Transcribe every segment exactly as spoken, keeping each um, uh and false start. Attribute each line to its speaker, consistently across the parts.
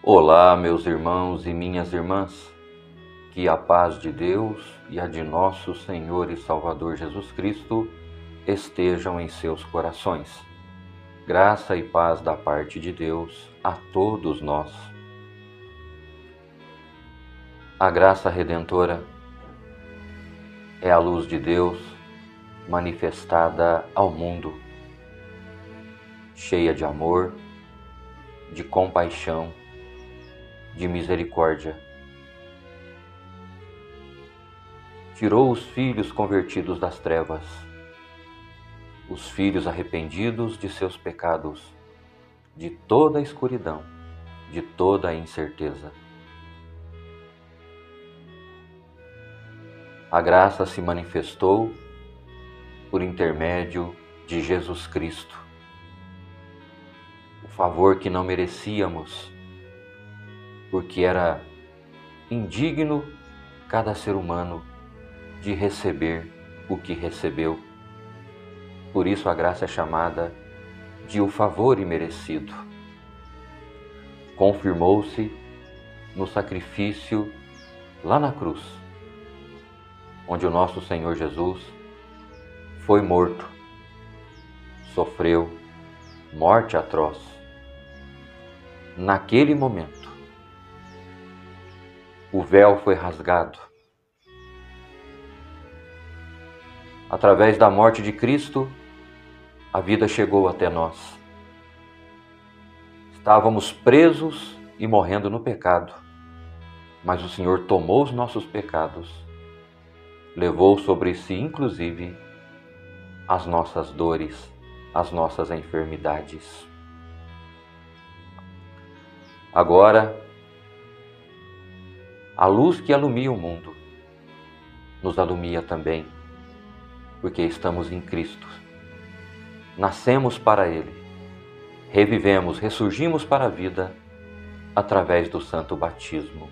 Speaker 1: Olá, meus irmãos e minhas irmãs, que a paz de Deus e a de nosso Senhor e Salvador Jesus Cristo estejam em seus corações. Graça e paz da parte de Deus a todos nós. A graça redentora é a luz de Deus manifestada ao mundo, cheia de amor, de compaixão, de misericórdia. Tirou os filhos convertidos das trevas, os filhos arrependidos de seus pecados, de toda a escuridão, de toda a incerteza. A graça se manifestou por intermédio de Jesus Cristo. O favor que não merecíamos, porque era indigno cada ser humano de receber o que recebeu. Por isso a graça é chamada de o favor imerecido. Confirmou-se no sacrifício lá na cruz, onde o nosso Senhor Jesus foi morto, sofreu morte atroz. Naquele momento, o véu foi rasgado. Através da morte de Cristo, a vida chegou até nós. Estávamos presos e morrendo no pecado, mas o Senhor tomou os nossos pecados, levou sobre si, inclusive, as nossas dores, as nossas enfermidades. Agora, a luz que alumia o mundo nos alumia também, porque estamos em Cristo. Nascemos para Ele, revivemos, ressurgimos para a vida através do santo batismo.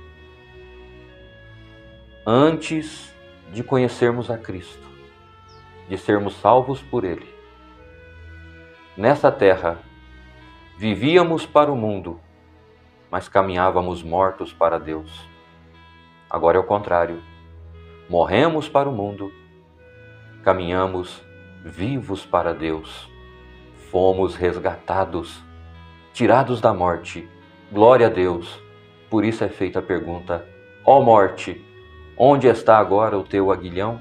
Speaker 1: Antes de conhecermos a Cristo, de sermos salvos por Ele, nessa terra vivíamos para o mundo, mas caminhávamos mortos para Deus. Agora é o contrário. Morremos para o mundo, caminhamos vivos para Deus. Fomos resgatados, tirados da morte. Glória a Deus. Por isso é feita a pergunta: ó morte, onde está agora o teu aguilhão?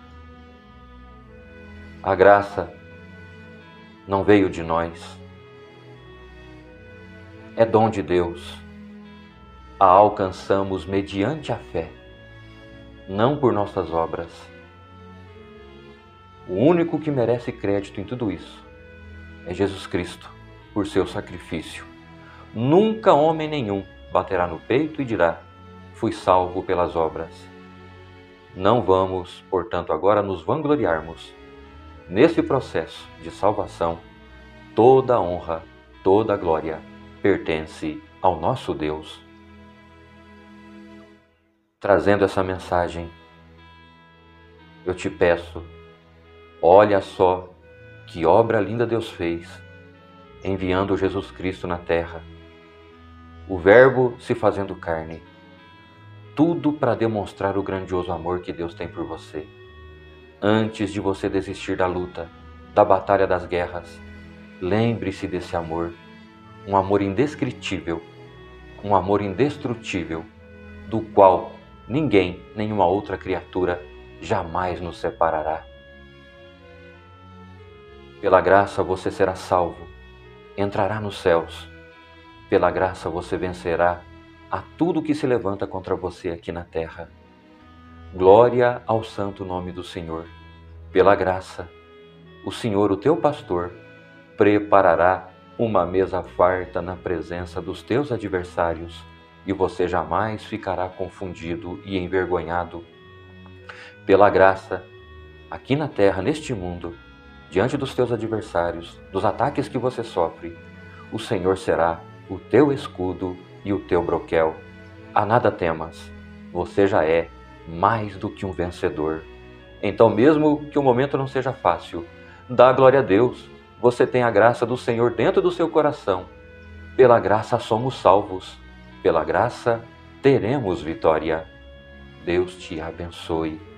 Speaker 1: A graça não veio de nós. É dom de Deus. A alcançamos mediante a fé, não por nossas obras. O único que merece crédito em tudo isso é Jesus Cristo, por seu sacrifício. Nunca homem nenhum baterá no peito e dirá: fui salvo pelas obras. Não vamos, portanto, agora nos vangloriarmos. Nesse processo de salvação, toda a honra, toda a glória pertence ao nosso Deus. Trazendo essa mensagem, eu te peço, olha só que obra linda Deus fez, enviando Jesus Cristo na terra, o Verbo se fazendo carne, tudo para demonstrar o grandioso amor que Deus tem por você. Antes de você desistir da luta, da batalha das guerras, lembre-se desse amor, um amor indescritível, um amor indestrutível, do qual ninguém, nenhuma outra criatura, jamais nos separará. Pela graça você será salvo, entrará nos céus. Pela graça você vencerá a tudo que se levanta contra você aqui na terra. Glória ao santo nome do Senhor. Pela graça, o Senhor, o teu pastor, preparará uma mesa farta na presença dos teus adversários, e você jamais ficará confundido e envergonhado. Pela graça, aqui na terra, neste mundo, diante dos teus adversários, dos ataques que você sofre, o Senhor será o teu escudo e o teu broquel. A nada temas, você já é mais do que um vencedor. Então, mesmo que o momento não seja fácil, dá glória a Deus. Você tem a graça do Senhor dentro do seu coração. Pela graça somos salvos. Pela graça, teremos vitória. Deus te abençoe.